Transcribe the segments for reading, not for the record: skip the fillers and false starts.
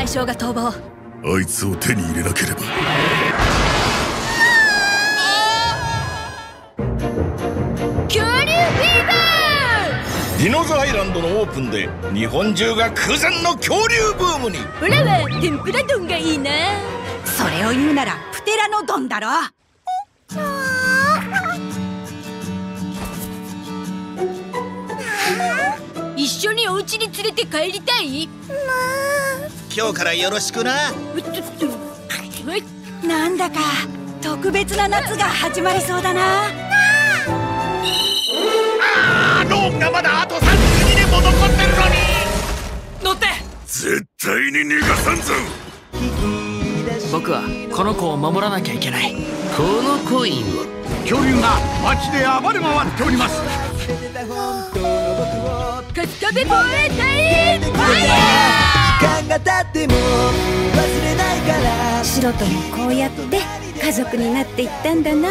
大将が逃亡。 あいつを手に入れなければ。 恐竜フィーバディノズアイランドのオープンで日本中が空前の恐竜ブームに。 ー。オラは天ぷら丼がいいな。 それを言うならプテラノドンだろ。 一緒にお家に連れて帰りたい？ 今日からよろしくな。 なんだか特別な夏が始まりそうだな。 ローンがまだあと32年も残ってるのに。 乗って。 絶対に逃がさんぞ。 僕はこの子を守らなきゃいけない。 このコインは恐竜が街で暴れ回っております。 カスカベ防衛隊ファイヤ時間が経っても忘れないから。 白ともこうやって家族になっていったんだなって。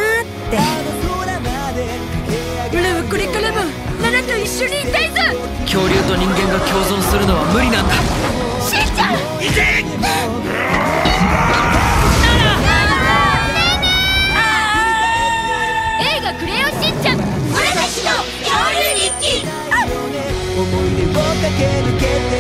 ー。オラはこれからもナナと一緒にいたいぞ。 恐竜と人間が共存するのは無理なんだ。 しんちゃんいけ。 映画クレヨンしんちゃん俺たちの恐竜日記。 思い出を駆け抜けて